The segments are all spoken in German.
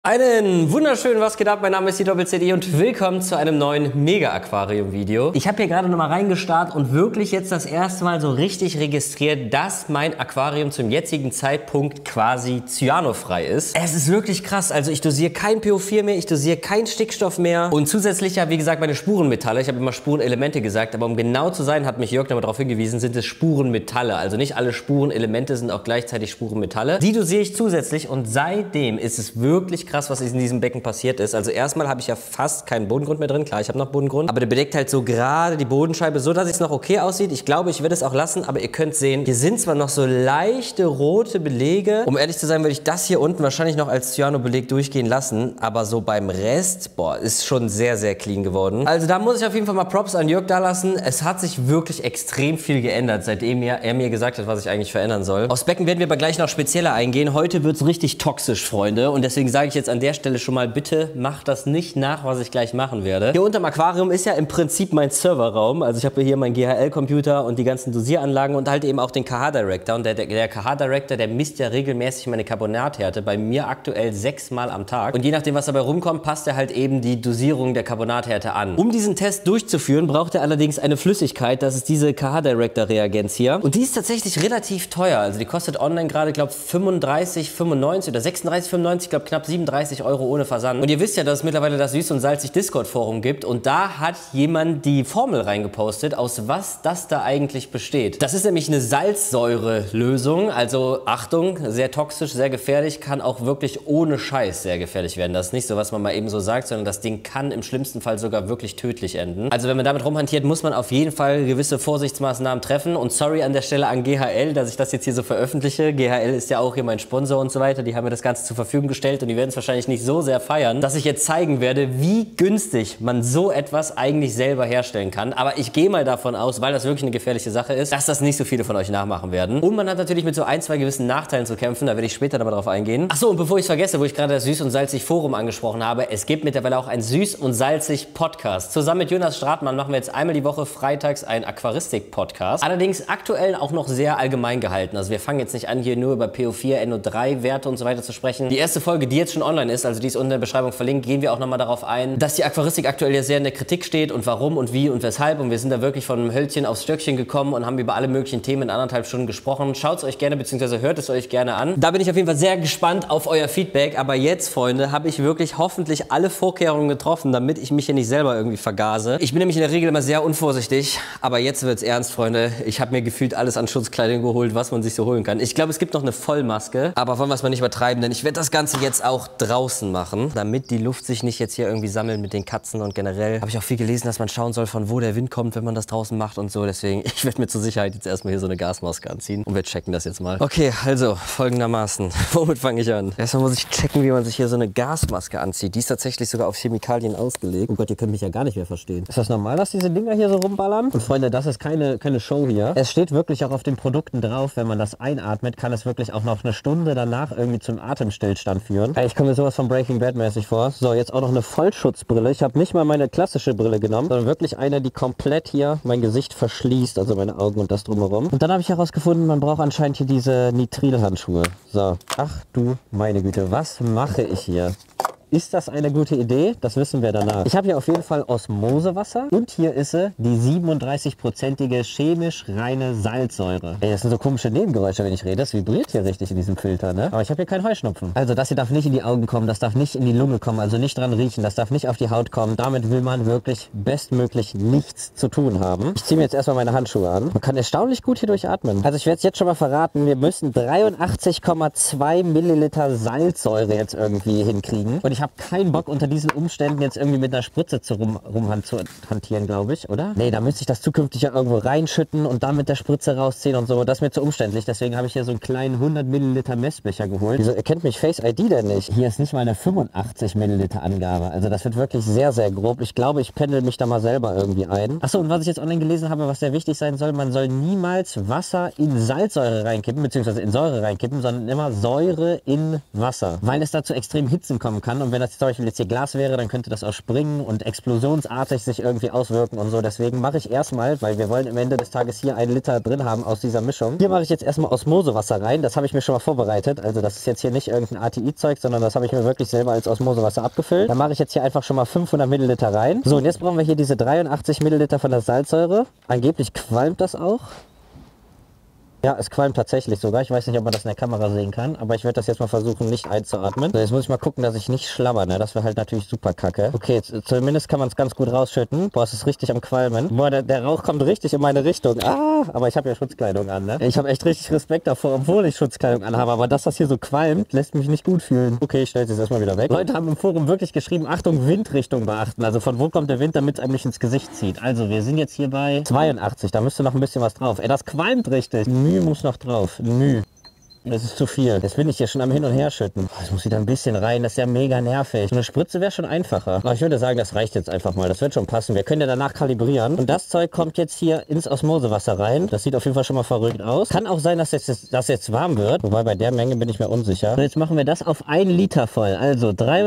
Einen wunderschönen, was geht ab? Mein Name ist die Doppel-CD und willkommen zu einem neuen Mega-Aquarium-Video. Ich habe hier gerade nochmal reingestarrt und wirklich jetzt das erste Mal so richtig registriert, dass mein Aquarium zum jetzigen Zeitpunkt quasi cyanofrei ist. Es ist wirklich krass, also ich dosiere kein PO4 mehr, ich dosiere keinen Stickstoff mehr und zusätzlich ja, wie gesagt, meine Spurenmetalle. Ich habe immer Spurenelemente gesagt, aber um genau zu sein, hat mich Jörg nochmal darauf hingewiesen, sind es Spurenmetalle. Also nicht alle Spurenelemente sind auch gleichzeitig Spurenmetalle. Die dosiere ich zusätzlich und seitdem ist es wirklich krass, was in diesem Becken passiert ist. Also erstmal habe ich ja fast keinen Bodengrund mehr drin. Klar, ich habe noch Bodengrund, aber der bedeckt halt so gerade die Bodenscheibe, so dass es noch okay aussieht. Ich glaube, ich werde es auch lassen, aber ihr könnt sehen, hier sind zwar noch so leichte rote Belege. Um ehrlich zu sein, würde ich das hier unten wahrscheinlich noch als Cyano-Beleg durchgehen lassen, aber so beim Rest, boah, ist schon sehr, sehr clean geworden. Also da muss ich auf jeden Fall mal Props an Jörg da lassen. Es hat sich wirklich extrem viel geändert, seitdem er mir gesagt hat, was ich eigentlich verändern soll. Aufs Becken werden wir aber gleich noch spezieller eingehen. Heute wird es richtig toxisch, Freunde, und deswegen sage ich jetzt an der Stelle schon mal, bitte macht das nicht nach, was ich gleich machen werde. Hier unterm Aquarium ist ja im Prinzip mein Serverraum. Also ich habe hier meinen GHL-Computer und die ganzen Dosieranlagen und halt eben auch den KH-Director. Und der KH-Director, der misst ja regelmäßig meine Carbonathärte. Bei mir aktuell 6-mal am Tag. Und je nachdem, was dabei rumkommt, passt er halt eben die Dosierung der Carbonathärte an. Um diesen Test durchzuführen, braucht er allerdings eine Flüssigkeit. Das ist diese KH-Director-Reagenz hier. Und die ist tatsächlich relativ teuer. Also die kostet online gerade, glaube ich, 35,95 oder 36,95, ich glaube knapp 37 Euro ohne Versand. Und ihr wisst ja, dass es mittlerweile das Süß- und Salzig Discord-Forum gibt. Und da hat jemand die Formel reingepostet, aus was das da eigentlich besteht. Das ist nämlich eine Salzsäure-Lösung. Also Achtung, sehr toxisch, sehr gefährlich, kann auch wirklich ohne Scheiß sehr gefährlich werden. Das ist nicht so, was man mal eben so sagt, sondern das Ding kann im schlimmsten Fall sogar wirklich tödlich enden. Also wenn man damit rumhantiert, muss man auf jeden Fall gewisse Vorsichtsmaßnahmen treffen. Und sorry an der Stelle an GHL, dass ich das jetzt hier so veröffentliche. GHL ist ja auch hier mein Sponsor und so weiter. Die haben mir das Ganze zur Verfügung gestellt und die werden es wahrscheinlich nicht so sehr feiern, dass ich jetzt zeigen werde, wie günstig man so etwas eigentlich selber herstellen kann. Aber ich gehe mal davon aus, weil das wirklich eine gefährliche Sache ist, dass das nicht so viele von euch nachmachen werden. Und man hat natürlich mit so ein, zwei gewissen Nachteilen zu kämpfen, da werde ich später nochmal drauf eingehen. Achso, und bevor ich es vergesse, wo ich gerade das Süß- und Salzig-Forum angesprochen habe, es gibt mittlerweile auch ein Süß- und Salzig-Podcast. Zusammen mit Jonas Stratmann machen wir jetzt einmal die Woche freitags einen Aquaristik-Podcast. Allerdings aktuell auch noch sehr allgemein gehalten. Also wir fangen jetzt nicht an, hier nur über PO4, NO3-Werte und so weiter zu sprechen. Die erste Folge, die jetzt schon online ist, also die ist unten in der Beschreibung verlinkt, gehen wir auch nochmal darauf ein, dass die Aquaristik aktuell ja sehr in der Kritik steht und warum und wie und weshalb. Und wir sind da wirklich von einem Hölzchen aufs Stöckchen gekommen und haben über alle möglichen Themen in 1,5 Stunden gesprochen. Schaut es euch gerne, beziehungsweise hört es euch gerne an. Da bin ich auf jeden Fall sehr gespannt auf euer Feedback. Aber jetzt, Freunde, habe ich wirklich hoffentlich alle Vorkehrungen getroffen, damit ich mich hier nicht selber irgendwie vergase. Ich bin nämlich in der Regel immer sehr unvorsichtig, aber jetzt wird es ernst, Freunde. Ich habe mir gefühlt alles an Schutzkleidung geholt, was man sich so holen kann. Ich glaube, es gibt noch eine Vollmaske, aber wollen wir es mal nicht übertreiben, denn ich werde das Ganze jetzt auch draußen machen, damit die Luft sich nicht jetzt hier irgendwie sammelt mit den Katzen. Und generell habe ich auch viel gelesen, dass man schauen soll, von wo der Wind kommt, wenn man das draußen macht und so. Deswegen, ich werde mir zur Sicherheit jetzt erstmal hier so eine Gasmaske anziehen und wir checken das jetzt mal. Okay, also folgendermaßen. Womit fange ich an? Erstmal muss ich checken, wie man sich hier so eine Gasmaske anzieht. Die ist tatsächlich sogar auf Chemikalien ausgelegt. Oh Gott, ihr könnt mich ja gar nicht mehr verstehen. Ist das normal, dass diese Dinger hier so rumballern? Und Freunde, das ist keine Show hier. Es steht wirklich auch auf den Produkten drauf, wenn man das einatmet, kann es wirklich auch noch eine Stunde danach irgendwie zum Atemstillstand führen. Ey, ich komme mir sowas von Breaking Bad mäßig vor. So, jetzt auch noch eine Vollschutzbrille. Ich habe nicht mal meine klassische Brille genommen, sondern wirklich eine, die komplett hier mein Gesicht verschließt, also meine Augen und das drumherum. Und dann habe ich herausgefunden, man braucht anscheinend hier diese Nitrilhandschuhe. So, ach du meine Güte, was mache ich hier? Ist das eine gute Idee? Das wissen wir danach. Ich habe hier auf jeden Fall Osmosewasser und hier ist sie, die 37-prozentige chemisch reine Salzsäure. Ey, das sind so komische Nebengeräusche, wenn ich rede. Das vibriert hier richtig in diesem Filter, ne? Aber ich habe hier keinen Heuschnupfen. Also das hier darf nicht in die Augen kommen, das darf nicht in die Lunge kommen, also nicht dran riechen, das darf nicht auf die Haut kommen. Damit will man wirklich bestmöglich nichts zu tun haben. Ich ziehe mir jetzt erstmal meine Handschuhe an. Man kann erstaunlich gut hier durchatmen. Also ich werde es jetzt schon mal verraten, wir müssen 83,2 Milliliter Salzsäure jetzt irgendwie hinkriegen. Und ich habe keinen Bock, unter diesen Umständen jetzt irgendwie mit einer Spritze zu hantieren, glaube ich, oder? Nee, da müsste ich das zukünftig ja irgendwo reinschütten und dann mit der Spritze rausziehen und so. Das ist mir zu umständlich. Deswegen habe ich hier so einen kleinen 100 Milliliter Messbecher geholt. Wieso erkennt mich Face ID denn nicht? Hier ist nicht mal eine 85 Milliliter Angabe. Also das wird wirklich sehr, sehr grob. Ich glaube, ich pendel mich da mal selber irgendwie ein. Achso, und was ich jetzt online gelesen habe, was sehr wichtig sein soll, man soll niemals Wasser in Salzsäure reinkippen, beziehungsweise in Säure reinkippen, sondern immer Säure in Wasser. Weil es da zu extremen Hitzen kommen kann. Und Und wenn das zum Beispiel jetzt hier Glas wäre, dann könnte das auch springen und explosionsartig sich irgendwie auswirken und so. Deswegen mache ich erstmal, weil wir wollen am Ende des Tages hier 1 Liter drin haben aus dieser Mischung. Hier mache ich jetzt erstmal Osmosewasser rein. Das habe ich mir schon mal vorbereitet. Also das ist jetzt hier nicht irgendein ATI-Zeug, sondern das habe ich mir wirklich selber als Osmosewasser abgefüllt. Dann mache ich jetzt hier einfach schon mal 500 Milliliter rein. So, und jetzt brauchen wir hier diese 83 Milliliter von der Salzsäure. Angeblich qualmt das auch. Ja, es qualmt tatsächlich sogar. Ich weiß nicht, ob man das in der Kamera sehen kann, aber ich werde das jetzt mal versuchen, nicht einzuatmen. So, jetzt muss ich mal gucken, dass ich nicht schlabber, ne? Das wäre halt natürlich super kacke. Okay, jetzt, zumindest kann man es ganz gut rausschütten. Boah, es ist richtig am Qualmen. Boah, der Rauch kommt richtig in meine Richtung. Ah, aber ich habe ja Schutzkleidung an, ne? Ich habe echt richtig Respekt davor, obwohl ich Schutzkleidung anhabe. Aber dass das hier so qualmt, lässt mich nicht gut fühlen. Okay, ich stelle es jetzt erstmal wieder weg. Leute haben im Forum wirklich geschrieben, Achtung, Windrichtung beachten. Also von wo kommt der Wind, damit es einem nicht ins Gesicht zieht. Also wir sind jetzt hier bei 82. Da müsste noch ein bisschen was drauf. Ey, das qualmt richtig. Mühe muss noch drauf. Mühe. Das ist zu viel. Jetzt bin ich hier schon am Hin- und Herschütten. Es muss wieder ein bisschen rein. Das ist ja mega nervig. So eine Spritze wäre schon einfacher. Aber ich würde sagen, das reicht jetzt einfach mal. Das wird schon passen. Wir können ja danach kalibrieren. Und das Zeug kommt jetzt hier ins Osmosewasser rein. Das sieht auf jeden Fall schon mal verrückt aus. Kann auch sein, dass das jetzt warm wird. Wobei bei der Menge bin ich mir unsicher. So, jetzt machen wir das auf 1 Liter voll. Also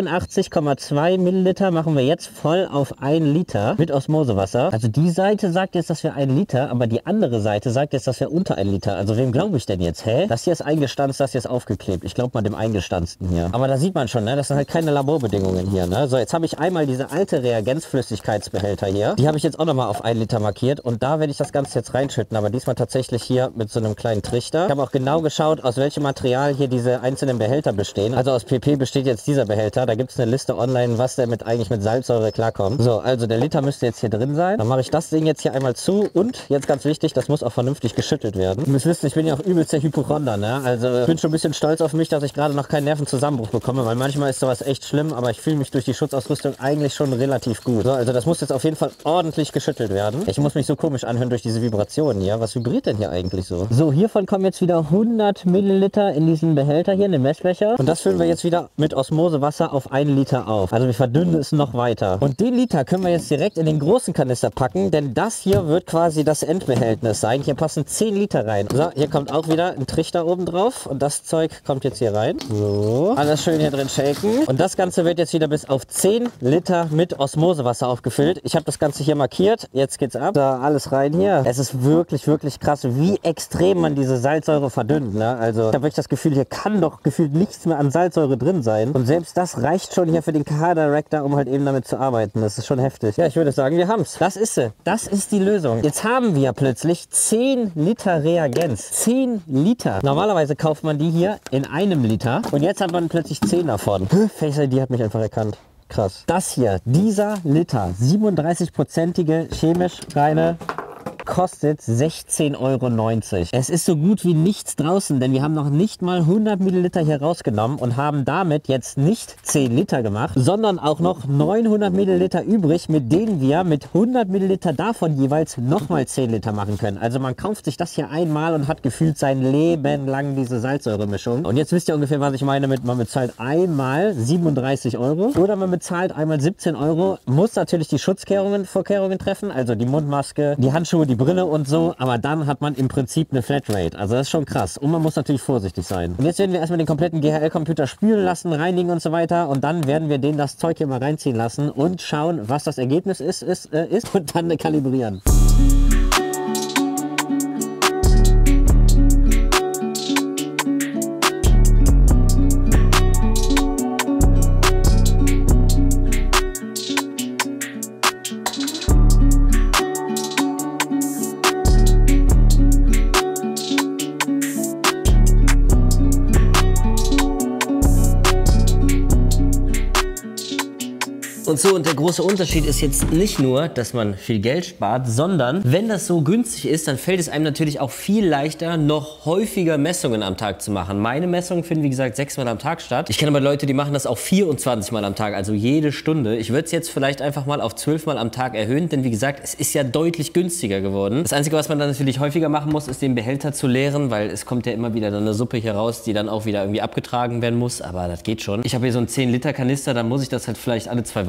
83,2 Milliliter machen wir jetzt voll auf 1 Liter mit Osmosewasser. Also die Seite sagt jetzt, dass wir 1 Liter, aber die andere Seite sagt jetzt, dass wir unter 1 Liter. Also wem glaube ich denn jetzt? Hä? Das hier ist eingestanzt, das hier ist aufgeklebt. Ich glaube mal dem Eingestanzten hier. Aber da sieht man schon, ne? Das sind halt keine Laborbedingungen hier, ne? So, jetzt habe ich einmal diese alte Reagenzflüssigkeitsbehälter hier. Die habe ich jetzt auch nochmal auf 1 Liter markiert und da werde ich das Ganze jetzt reinschütten, aber diesmal tatsächlich hier mit so einem kleinen Trichter. Ich habe auch genau geschaut, aus welchem Material hier diese einzelnen Behälter bestehen. Also aus PP besteht jetzt dieser Behälter. Da gibt es eine Liste online, was der eigentlich mit Salzsäure klarkommt. So, also der Liter müsste jetzt hier drin sein. Dann mache ich das Ding jetzt hier einmal zu und jetzt ganz wichtig, das muss auch vernünftig geschüttelt werden. Ihr müsst wissen, ich bin ja auch übelst der Hypochonder, ne? Also ich bin schon ein bisschen stolz auf mich, dass ich gerade noch keinen Nervenzusammenbruch bekomme, weil manchmal ist sowas echt schlimm, aber ich fühle mich durch die Schutzausrüstung eigentlich schon relativ gut. So, also das muss jetzt auf jeden Fall ordentlich geschüttelt werden. Ich muss mich so komisch anhören durch diese Vibrationen hier. Was vibriert denn hier eigentlich so? So, hiervon kommen jetzt wieder 100 Milliliter in diesen Behälter hier, in den Messbecher. Und das füllen wir jetzt wieder mit Osmosewasser auf 1 Liter auf. Also wir verdünnen es noch weiter. Und den Liter können wir jetzt direkt in den großen Kanister packen, denn das hier wird quasi das Endbehältnis sein. Hier passen 10 Liter rein. So, hier kommt auch wieder ein Trichter oben drauf und das Zeug kommt jetzt hier rein. So, alles schön hier drin shaken. Und das Ganze wird jetzt wieder bis auf 10 Liter mit Osmosewasser aufgefüllt. Ich habe das Ganze hier markiert. Jetzt geht's ab. Da alles rein hier. Es ist wirklich, wirklich krass, wie extrem man diese Salzsäure verdünnt. Ne? Also ich habe wirklich das Gefühl, hier kann doch gefühlt nichts mehr an Salzsäure drin sein. Und selbst das reicht schon hier für den KH-Director, um halt eben damit zu arbeiten. Das ist schon heftig. Ja, ich würde sagen, wir haben's. Das ist sie. Das ist die Lösung. Jetzt haben wir plötzlich 10 Liter Reagenz. 10 Liter. Normalerweise kauft man die hier in 1 Liter und jetzt hat man plötzlich 10 davon. Face ID hat mich einfach erkannt. Krass. Das hier, dieser Liter, 37-prozentige chemisch reine, kostet 16,90 Euro. Es ist so gut wie nichts draußen, denn wir haben noch nicht mal 100 Milliliter hier rausgenommen und haben damit jetzt nicht 10 Liter gemacht, sondern auch noch 900 Milliliter übrig, mit denen wir mit 100 Milliliter davon jeweils nochmal 10 Liter machen können. Also man kauft sich das hier einmal und hat gefühlt sein Leben lang diese Salzsäuremischung. Und jetzt wisst ihr ungefähr, was ich meine mit, man bezahlt einmal 37 Euro oder man bezahlt einmal 17 Euro, muss natürlich die Schutzvorkehrungen treffen, also die Mundmaske, die Handschuhe, die Brille und so, aber dann hat man im Prinzip eine Flatrate. Also das ist schon krass. Und man muss natürlich vorsichtig sein. Und jetzt werden wir erstmal den kompletten GHL-Computer spülen lassen, reinigen und so weiter. Und dann werden wir den das Zeug hier mal reinziehen lassen und schauen, was das Ergebnis ist und dann kalibrieren. Und so, und der große Unterschied ist jetzt nicht nur, dass man viel Geld spart, sondern wenn das so günstig ist, dann fällt es einem natürlich auch viel leichter, noch häufiger Messungen am Tag zu machen. Meine Messungen finden, wie gesagt, 6-mal am Tag statt. Ich kenne aber Leute, die machen das auch 24-mal am Tag, also jede Stunde. Ich würde es jetzt vielleicht einfach mal auf 12-mal am Tag erhöhen, denn wie gesagt, es ist ja deutlich günstiger geworden. Das Einzige, was man dann natürlich häufiger machen muss, ist den Behälter zu leeren, weil es kommt ja immer wieder dann eine Suppe hier raus, die dann auch wieder irgendwie abgetragen werden muss, aber das geht schon. Ich habe hier so einen 10-Liter-Kanister, da muss ich das halt vielleicht alle 2 Wochen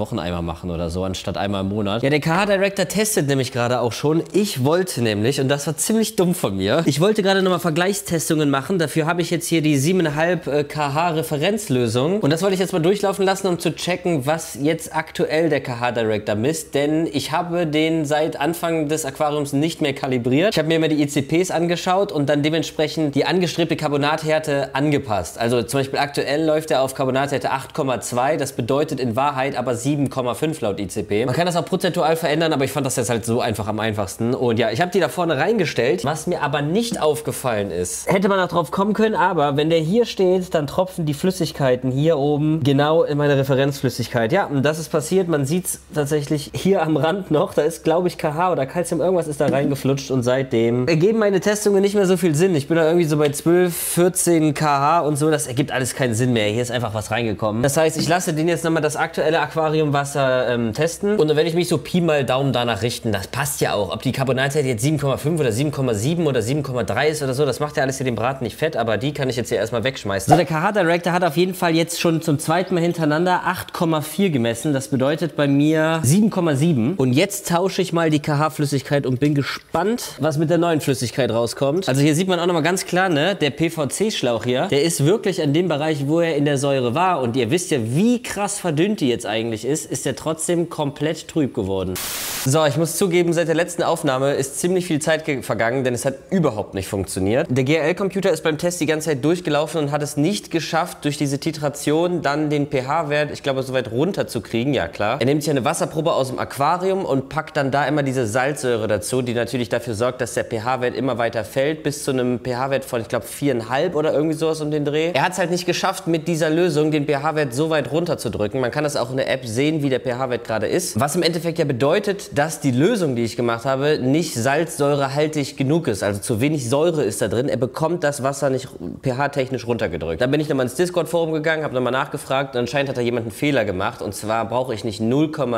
Wocheneimer machen oder so, anstatt einmal im Monat. Ja, der KH Director testet nämlich gerade auch schon. Ich wollte nämlich, und das war ziemlich dumm von mir, ich wollte gerade nochmal Vergleichstestungen machen. Dafür habe ich jetzt hier die 7,5 KH Referenzlösung. Und das wollte ich jetzt mal durchlaufen lassen, um zu checken, was jetzt aktuell der KH Director misst. Denn ich habe den seit Anfang des Aquariums nicht mehr kalibriert. Ich habe mir immer die ICPs angeschaut und dann dementsprechend die angestrebte Carbonathärte angepasst. Also zum Beispiel aktuell läuft er auf Carbonathärte 8,2. Das bedeutet in Wahrheit aber 7,5 laut ICP. Man kann das auch prozentual verändern, aber ich fand das jetzt halt so einfach am einfachsten. Und ja, ich habe die da vorne reingestellt. Was mir aber nicht aufgefallen ist, hätte man auch drauf kommen können, aber wenn der hier steht, dann tropfen die Flüssigkeiten hier oben genau in meine Referenzflüssigkeit. Ja, und das ist passiert. Man sieht es tatsächlich hier am Rand noch. Da ist, glaube ich, KH oder Calcium, irgendwas ist da reingeflutscht und seitdem ergeben meine Testungen nicht mehr so viel Sinn. Ich bin da irgendwie so bei 12, 14 KH und so. Das ergibt alles keinen Sinn mehr. Hier ist einfach was reingekommen. Das heißt, ich lasse den jetzt nochmal das aktuelle Aquariumwasser testen und dann werde ich mich so Pi mal Daumen danach richten. Das passt ja auch. Ob die Carbonathärte jetzt 7,5 oder 7,7 oder 7,3 ist oder so, das macht ja alles hier den Braten nicht fett, aber die kann ich jetzt hier erstmal wegschmeißen. So, der KH Director hat auf jeden Fall jetzt schon zum zweiten Mal hintereinander 8,4 gemessen. Das bedeutet bei mir 7,7. Und jetzt tausche ich mal die KH-Flüssigkeit und bin gespannt, was mit der neuen Flüssigkeit rauskommt. Also hier sieht man auch nochmal ganz klar, ne, der PVC-Schlauch hier, der ist wirklich an dem Bereich, wo er in der Säure war. Und ihr wisst ja, wie krass verdünnt die jetzt eigentlich ist der trotzdem komplett trüb geworden. So, ich muss zugeben, seit der letzten Aufnahme ist ziemlich viel Zeit vergangen, denn es hat überhaupt nicht funktioniert. Der GRL-Computer ist beim Test die ganze Zeit durchgelaufen und hat es nicht geschafft, durch diese Titration dann den pH-Wert, ich glaube, so weit runter zu kriegen. Ja, klar. Er nimmt sich eine Wasserprobe aus dem Aquarium und packt dann da immer diese Salzsäure dazu, die natürlich dafür sorgt, dass der pH-Wert immer weiter fällt, bis zu einem pH-Wert von, ich glaube, 4,5 oder irgendwie sowas um den Dreh. Er hat es halt nicht geschafft, mit dieser Lösung den pH-Wert so weit runterzudrücken. Man kann das auch in der App sehen, wie der pH-Wert gerade ist. Was im Endeffekt ja bedeutet, dass die Lösung, die ich gemacht habe, nicht salzsäurehaltig genug ist. Also zu wenig Säure ist da drin. Er bekommt das Wasser nicht pH-technisch runtergedrückt. Dann bin ich nochmal ins Discord-Forum gegangen, habe nochmal nachgefragt und anscheinend hat da jemand einen Fehler gemacht. Und zwar brauche ich nicht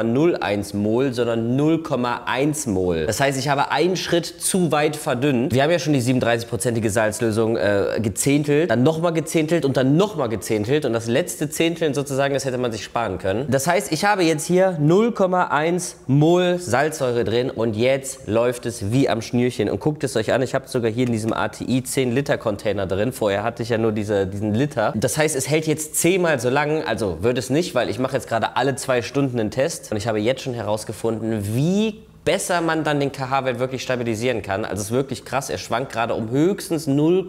0,01 Mol, sondern 0,1 Mol. Das heißt, ich habe einen Schritt zu weit verdünnt. Wir haben ja schon die 37%ige Salzlösung gezähntelt, dann nochmal gezähntelt und dann nochmal gezähntelt. Und das letzte Zehnteln sozusagen, das hätte man sich sparen können. Das heißt, ich habe jetzt hier 0,1 Mol Salzsäure drin und jetzt läuft es wie am Schnürchen. Und guckt es euch an, ich habe sogar hier in diesem ATI 10 Liter Container drin. Vorher hatte ich ja nur diesen Liter. Das heißt, es hält jetzt 10-mal so lang, also wird es nicht, weil ich mache jetzt gerade alle 2 Stunden einen Test. Und ich habe jetzt schon herausgefunden, wie besser man dann den KH-Wert wirklich stabilisieren kann. Also es ist wirklich krass, er schwankt gerade um höchstens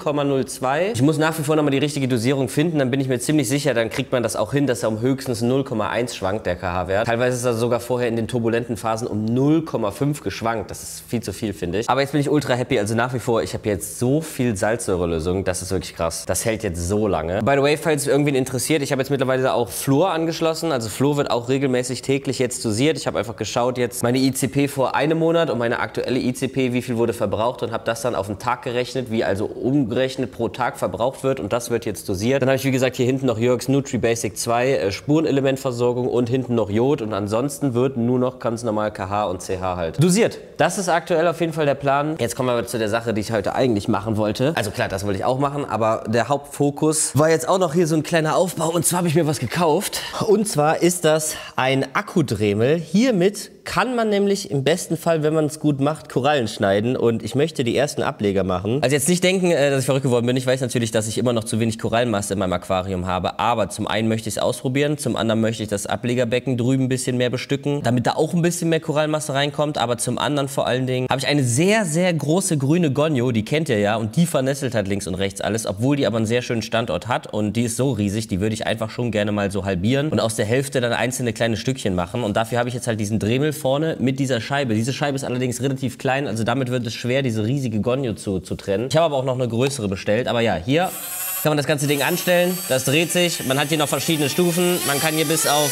0,02. Ich muss nach wie vor nochmal die richtige Dosierung finden, dann bin ich mir ziemlich sicher, dann kriegt man das auch hin, dass er um höchstens 0,1 schwankt, der KH-Wert. Teilweise ist er sogar vorher in den turbulenten Phasen um 0,5 geschwankt. Das ist viel zu viel, finde ich. Aber jetzt bin ich ultra happy, also nach wie vor, ich habe jetzt so viel Salzsäurelösung, das ist wirklich krass. Das hält jetzt so lange. By the way, falls irgendwen interessiert, ich habe jetzt mittlerweile auch Fluor angeschlossen. Also Fluor wird auch regelmäßig täglich jetzt dosiert. Ich habe einfach geschaut jetzt meine ICP vor einem Monat und meine aktuelle ICP, wie viel wurde verbraucht und habe das dann auf den Tag gerechnet, wie also umgerechnet pro Tag verbraucht wird und das wird jetzt dosiert. Dann habe ich wie gesagt hier hinten noch Jörgs NutriBasic 2 Spurenelementversorgung und hinten noch Jod und ansonsten wird nur noch ganz normal KH und CH halt dosiert. Das ist aktuell auf jeden Fall der Plan. Jetzt kommen wir aber zu der Sache, die ich heute eigentlich machen wollte. Also klar, das wollte ich auch machen, aber der Hauptfokus war jetzt auch noch hier so ein kleiner Aufbau und zwar habe ich mir was gekauft und zwar ist das ein Akkudremel. Hiermit kann man nämlich im besten Fall, wenn man es gut macht, Korallen schneiden und ich möchte die ersten Ableger machen. Also jetzt nicht denken, dass ich verrückt geworden bin. Ich weiß natürlich, dass ich immer noch zu wenig Korallenmasse in meinem Aquarium habe, aber zum einen möchte ich es ausprobieren, zum anderen möchte ich das Ablegerbecken drüben ein bisschen mehr bestücken, damit da auch ein bisschen mehr Korallenmasse reinkommt, aber zum anderen vor allen Dingen habe ich eine sehr, sehr große grüne Gonio, die kennt ihr ja und die vernestelt hat links und rechts alles, obwohl die aber einen sehr schönen Standort hat und die ist so riesig, die würde ich einfach schon gerne mal so halbieren und aus der Hälfte dann einzelne kleine Stückchen machen und dafür habe ich jetzt halt diesen Dremel vorne mit dieser Scheibe. Diese Scheibe ist allerdings relativ klein, also damit wird es schwer, diese riesige Gonio zu trennen. Ich habe aber auch noch eine größere bestellt, aber ja, hier kann man das ganze Ding anstellen, das dreht sich, man hat hier noch verschiedene Stufen, man kann hier bis auf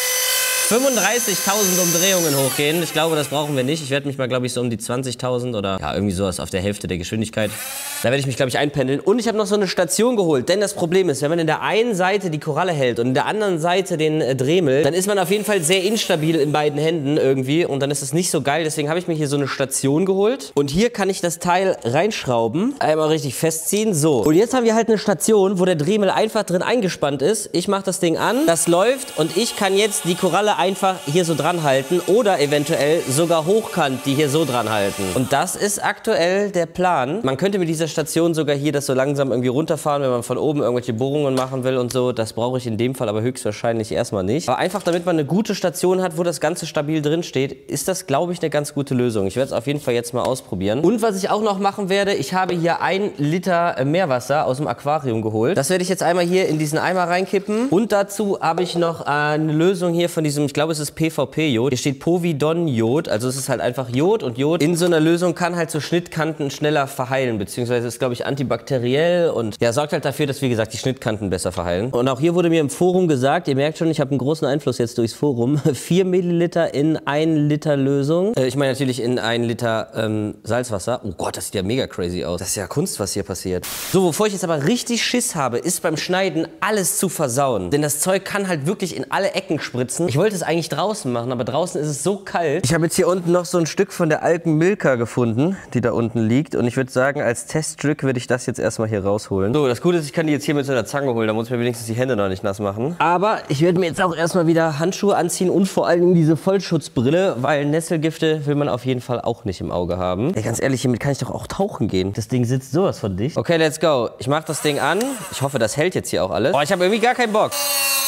35.000 Umdrehungen hochgehen. Ich glaube, das brauchen wir nicht. Ich werde mich mal, glaube ich, so um die 20.000 oder ja, irgendwie sowas auf der Hälfte der Geschwindigkeit Da werde ich mich, glaube ich, einpendeln. Und ich habe noch so eine Station geholt, denn das Problem ist, wenn man in der einen Seite die Koralle hält und in der anderen Seite den Dremel, dann ist man auf jeden Fall sehr instabil in beiden Händen irgendwie und dann ist es nicht so geil. Deswegen habe ich mir hier so eine Station geholt und hier kann ich das Teil reinschrauben, einmal richtig festziehen, so. Und jetzt haben wir halt eine Station, wo der Dremel einfach drin eingespannt ist. Ich mache das Ding an, das läuft und ich kann jetzt die Koralle einfach hier so dran halten oder eventuell sogar hochkant die hier so dran halten. Und das ist aktuell der Plan. Man könnte mit dieser Station sogar hier das so langsam irgendwie runterfahren, wenn man von oben irgendwelche Bohrungen machen will und so. Das brauche ich in dem Fall aber höchstwahrscheinlich erstmal nicht. Aber einfach damit man eine gute Station hat, wo das Ganze stabil drin steht, ist das, glaube ich, eine ganz gute Lösung. Ich werde es auf jeden Fall jetzt mal ausprobieren. Und was ich auch noch machen werde, ich habe hier 1 Liter Meerwasser aus dem Aquarium geholt. Das werde ich jetzt einmal hier in diesen Eimer reinkippen. Und dazu habe ich noch eine Lösung hier von diesem, ich glaube, es ist PVP-Jod. Hier steht Povidon-Jod, also es ist halt einfach Jod und Jod in so einer Lösung kann halt so Schnittkanten schneller verheilen, beziehungsweise ist, glaube ich, antibakteriell und ja, sorgt halt dafür, dass, wie gesagt, die Schnittkanten besser verheilen. Und auch hier wurde mir im Forum gesagt, ihr merkt schon, ich habe einen großen Einfluss jetzt durchs Forum, 4 Milliliter in 1 Liter Lösung. Ich meine natürlich in 1 Liter Salzwasser. Oh Gott, das sieht ja mega crazy aus. Das ist ja Kunst, was hier passiert. So, wovor ich jetzt aber richtig Schiss habe, ist beim Schneiden alles zu versauen. Denn das Zeug kann halt wirklich in alle Ecken spritzen. Ich wollte es eigentlich draußen machen, aber draußen ist es so kalt. Ich habe jetzt hier unten noch so ein Stück von der alten Milka gefunden, die da unten liegt. Und ich würde sagen, als Teststück würde ich das jetzt erstmal hier rausholen. So, das Gute ist, ich kann die jetzt hier mit so einer Zange holen. Da muss ich mir wenigstens die Hände noch nicht nass machen. Aber ich werde mir jetzt auch erstmal wieder Handschuhe anziehen und vor allem diese Vollschutzbrille, weil Nesselgifte will man auf jeden Fall auch nicht im Auge haben. Ey, ganz ehrlich, hiermit kann ich doch auch tauchen gehen. Das Ding sitzt sowas von dicht. Okay, let's go. Ich mache das Ding an. Ich hoffe, das hält jetzt hier auch alles. Boah, ich habe irgendwie gar keinen Bock.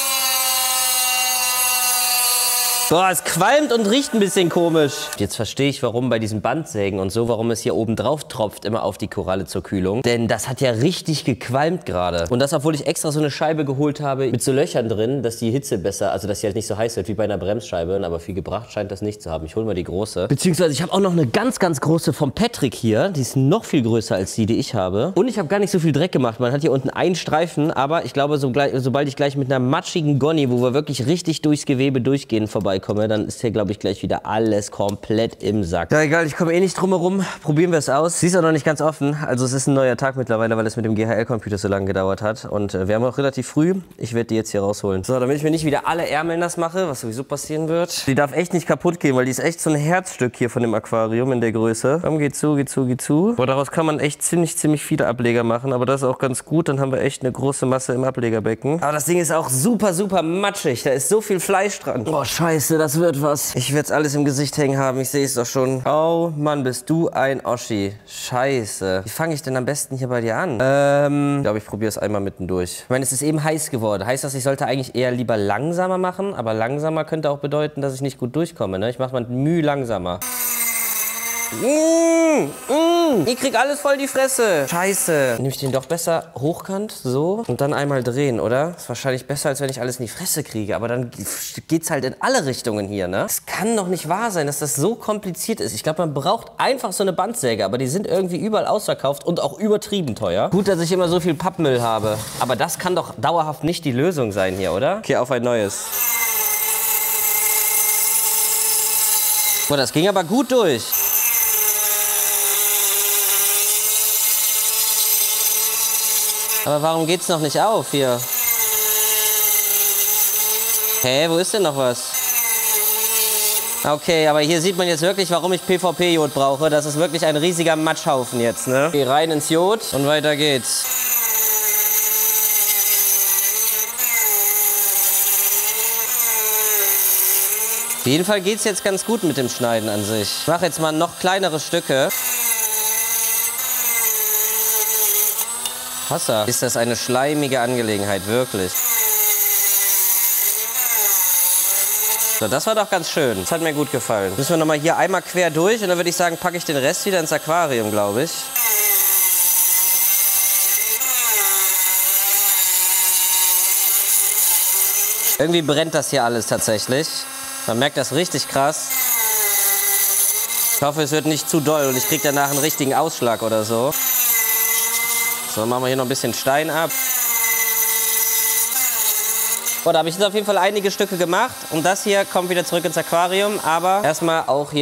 Boah, es qualmt und riecht ein bisschen komisch. Jetzt verstehe ich, warum bei diesen Bandsägen und so, warum es hier oben drauf tropft, immer auf die Koralle zur Kühlung. Denn das hat ja richtig gequalmt gerade. Und das, obwohl ich extra so eine Scheibe geholt habe mit so Löchern drin, dass die Hitze besser, also dass sie halt nicht so heiß wird wie bei einer Bremsscheibe. Aber viel gebracht scheint das nicht zu haben. Ich hole mal die große. Beziehungsweise ich habe auch noch eine ganz, ganz große vom Patrick hier. Die ist noch viel größer als die ich habe. Und ich habe gar nicht so viel Dreck gemacht. Man hat hier unten einen Streifen, aber ich glaube, sobald ich gleich mit einer matschigen Gonny, wo wir wirklich richtig durchs Gewebe durchgehen, vorbeikomme, dann ist hier, glaube ich, gleich wieder alles komplett im Sack. Ja, egal, ich komme eh nicht drum herum. Probieren wir es aus. Sie ist auch noch nicht ganz offen. Also es ist ein neuer Tag mittlerweile, weil es mit dem GHL-Computer so lange gedauert hat. Und wir haben auch relativ früh. Ich werde die jetzt hier rausholen. So, damit ich mir nicht wieder alle Ärmel nass mache, was sowieso passieren wird. Die darf echt nicht kaputt gehen, weil die ist echt so ein Herzstück hier von dem Aquarium in der Größe. Komm, geht zu, geht zu, geht zu. Boah, daraus kann man echt ziemlich viele Ableger machen. Aber das ist auch ganz gut. Dann haben wir echt eine große Masse im Ablegerbecken. Aber das Ding ist auch super matschig. Da ist so viel Fleisch dran. Boah, scheiße, das wird was. Ich werde es alles im Gesicht hängen haben. Ich sehe es doch schon. Oh Mann, bist du ein Oschi. Scheiße. Wie fange ich denn am besten hier bei dir an? Ich glaube, ich probiere es einmal mittendurch. Ich meine, es ist eben heiß geworden. Heißt das, ich sollte eigentlich eher lieber langsamer machen? Aber langsamer könnte auch bedeuten, dass ich nicht gut durchkomme. Ne? Ich mache mal Mühe langsamer. Ich krieg alles voll die Fresse. Scheiße. Nehme ich den doch besser hochkant, so, und dann einmal drehen, oder? Ist wahrscheinlich besser, als wenn ich alles in die Fresse kriege. Aber dann geht's halt in alle Richtungen hier, ne? Es kann doch nicht wahr sein, dass das so kompliziert ist. Ich glaube, man braucht einfach so eine Bandsäge, aber die sind irgendwie überall ausverkauft und auch übertrieben teuer. Gut, dass ich immer so viel Pappmüll habe. Aber das kann doch dauerhaft nicht die Lösung sein hier, oder? Okay, auf ein neues. Boah, das ging aber gut durch. Aber warum geht's noch nicht auf hier? Hä, wo ist denn noch was? Okay, aber hier sieht man jetzt wirklich, warum ich PVP-Jod brauche. Das ist wirklich ein riesiger Matschhaufen jetzt, ne? Geh rein ins Jod und weiter geht's. Auf jeden Fall geht's jetzt ganz gut mit dem Schneiden an sich. Ich mache jetzt mal noch kleinere Stücke. Wasser. Ist das eine schleimige Angelegenheit, wirklich. So, das war doch ganz schön. Das hat mir gut gefallen. Müssen wir nochmal hier einmal quer durch und dann würde ich sagen, packe ich den Rest wieder ins Aquarium, glaube ich. Irgendwie brennt das hier alles tatsächlich. Man merkt das richtig krass. Ich hoffe, es wird nicht zu doll und ich kriege danach einen richtigen Ausschlag oder so. So, dann machen wir hier noch ein bisschen Stein ab. Oh, da habe ich jetzt auf jeden Fall einige Stücke gemacht. Und das hier kommt wieder zurück ins Aquarium. Aber erstmal auch hier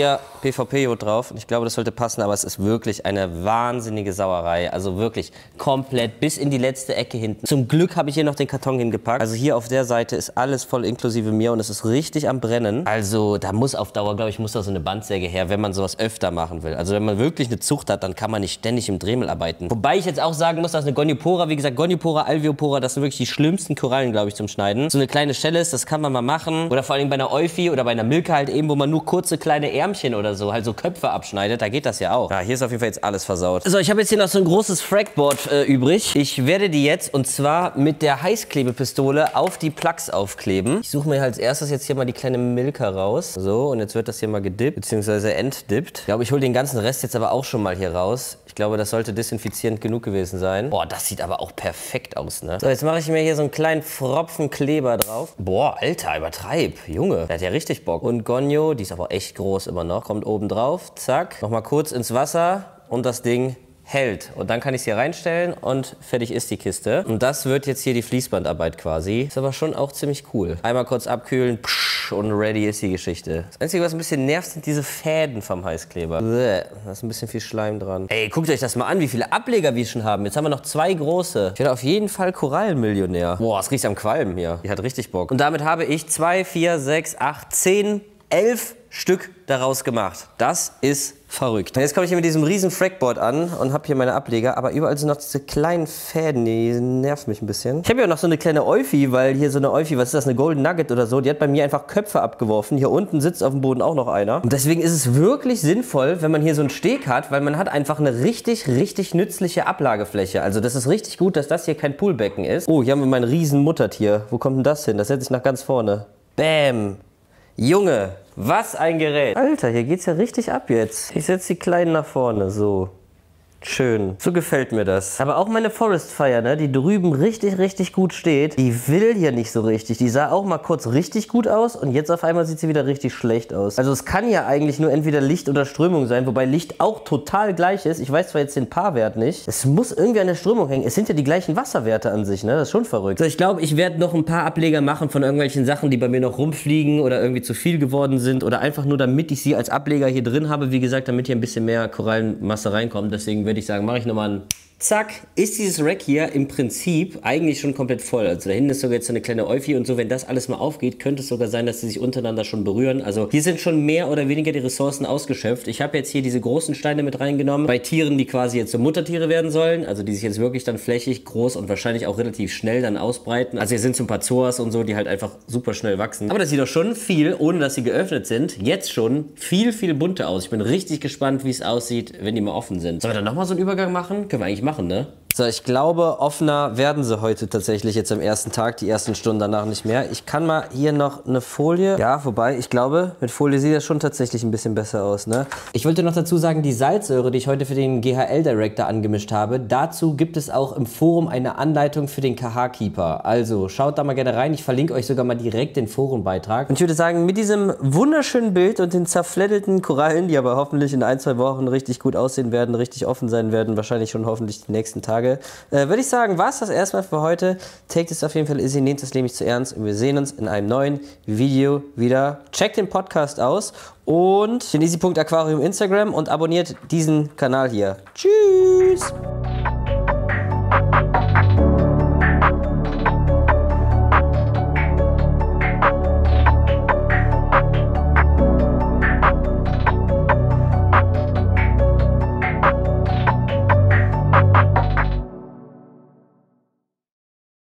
PvP-Jod drauf und ich glaube, das sollte passen, aber es ist wirklich eine wahnsinnige Sauerei. Also wirklich komplett bis in die letzte Ecke hinten. Zum Glück habe ich hier noch den Karton hingepackt. Also hier auf der Seite ist alles voll inklusive mir und es ist richtig am Brennen. Also da muss auf Dauer, glaube ich, muss da so eine Bandsäge her, wenn man sowas öfter machen will. Also wenn man wirklich eine Zucht hat, dann kann man nicht ständig im Dremel arbeiten. Wobei ich jetzt auch sagen muss, dass eine Goniopora, wie gesagt, Goniopora, Alveopora, das sind wirklich die schlimmsten Korallen, glaube ich, zum Schneiden. So eine kleine Schelle ist, das kann man mal machen. Oder vor allem bei einer Euphi oder bei einer Milka halt eben, wo man nur kurze kleine Ärmchen oder so, halt so Köpfe abschneidet, da geht das ja auch. Ja, hier ist auf jeden Fall jetzt alles versaut. So, ich habe jetzt hier noch so ein großes Fragboard übrig. Ich werde die jetzt, und zwar mit der Heißklebepistole, auf die Plugs aufkleben. Ich suche mir als erstes jetzt hier mal die kleine Milka raus. So, und jetzt wird das hier mal gedippt, beziehungsweise entdippt. Ich glaube, ich hole den ganzen Rest jetzt aber auch schon mal hier raus. Ich glaube, das sollte desinfizierend genug gewesen sein. Boah, das sieht aber auch perfekt aus, ne? So, jetzt mache ich mir hier so einen kleinen Pfropfen Kleber drauf. Boah, Alter, übertreib. Junge, der hat ja richtig Bock. Und Gonio, die ist aber echt groß immer noch, kommt oben drauf. Zack, nochmal kurz ins Wasser und das Ding hält. Und dann kann ich es hier reinstellen und fertig ist die Kiste. Und das wird jetzt hier die Fließbandarbeit quasi. Ist aber schon auch ziemlich cool. Einmal kurz abkühlen, und ready ist die Geschichte. Das Einzige, was ein bisschen nervt, sind diese Fäden vom Heißkleber. Da ist ein bisschen viel Schleim dran. Ey, guckt euch das mal an, wie viele Ableger wir schon haben. Jetzt haben wir noch 2 große. Ich werde auf jeden Fall Korallenmillionär. Boah, es riecht am Qualm hier. Die hat richtig Bock. Und damit habe ich 2, 4, 6, 8, 10, 11 Stück daraus gemacht. Das ist verrückt. Und jetzt komme ich hier mit diesem riesen Fragboard an und habe hier meine Ableger, aber überall sind noch diese kleinen Fäden, die nerven mich ein bisschen. Ich habe ja noch so eine kleine Euphi, weil hier so eine Euphi, was ist das, eine Golden Nugget oder so, die hat bei mir einfach Köpfe abgeworfen. Hier unten sitzt auf dem Boden auch noch einer. Und deswegen ist es wirklich sinnvoll, wenn man hier so einen Steg hat, weil man hat einfach eine richtig nützliche Ablagefläche. Also das ist richtig gut, dass das hier kein Poolbecken ist. Oh, hier haben wir mein riesen Muttertier. Wo kommt denn das hin? Das setze ich nach ganz vorne. Bäm. Junge, was ein Gerät. Alter, hier geht's ja richtig ab jetzt. Ich setze die Kleinen nach vorne, so. Schön. So gefällt mir das. Aber auch meine Forest Fire, ne, die drüben richtig gut steht, die will hier nicht so richtig. Die sah auch mal kurz richtig gut aus und jetzt auf einmal sieht sie wieder richtig schlecht aus. Also es kann ja eigentlich nur entweder Licht oder Strömung sein, wobei Licht auch total gleich ist. Ich weiß zwar jetzt den Paarwert nicht. Es muss irgendwie an der Strömung hängen. Es sind ja die gleichen Wasserwerte an sich, ne? Das ist schon verrückt. So, ich glaube, ich werde noch ein paar Ableger machen von irgendwelchen Sachen, die bei mir noch rumfliegen oder irgendwie zu viel geworden sind oder einfach nur, damit ich sie als Ableger hier drin habe. Wie gesagt, damit hier ein bisschen mehr Korallenmasse reinkommt. Deswegen würde ich sagen, mache ich nochmal einen. Zack, ist dieses Rack hier im Prinzip eigentlich schon komplett voll. Also da hinten ist sogar jetzt so eine kleine Euphi und so. Wenn das alles mal aufgeht, könnte es sogar sein, dass sie sich untereinander schon berühren. Also hier sind schon mehr oder weniger die Ressourcen ausgeschöpft. Ich habe jetzt hier diese großen Steine mit reingenommen. Bei Tieren, die quasi jetzt so Muttertiere werden sollen. Also die sich jetzt wirklich dann flächig, groß und wahrscheinlich auch relativ schnell dann ausbreiten. Also hier sind so ein paar Zoas und so, die halt einfach super schnell wachsen. Aber das sieht doch schon viel, ohne dass sie geöffnet sind, jetzt schon viel bunter aus. Ich bin richtig gespannt, wie es aussieht, wenn die mal offen sind. Sollen wir dann nochmal so einen Übergang machen? Können wir eigentlich machen, ne? So, ich glaube, offener werden sie heute tatsächlich jetzt am ersten Tag, die ersten Stunden danach nicht mehr. Ich kann mal hier noch eine Folie, ja, wobei, ich glaube, mit Folie sieht das schon tatsächlich ein bisschen besser aus, ne? Ich wollte noch dazu sagen, die Salzsäure, die ich heute für den GHL Director angemischt habe, dazu gibt es auch im Forum eine Anleitung für den KH-Keeper. Also, schaut da mal gerne rein, ich verlinke euch sogar mal direkt den Forenbeitrag. Und ich würde sagen, mit diesem wunderschönen Bild und den zerfleddelten Korallen, die aber hoffentlich in 1, 2 Wochen richtig gut aussehen werden, richtig offen sein werden, wahrscheinlich schon hoffentlich die nächsten Tage, würde ich sagen, war es das erstmal für heute. Take this auf jeden Fall easy, nehmt das Leben nicht zu ernst und wir sehen uns in einem neuen Video wieder. Checkt den Podcast aus und den Easy.Aquarium Instagram und abonniert diesen Kanal hier. Tschüss!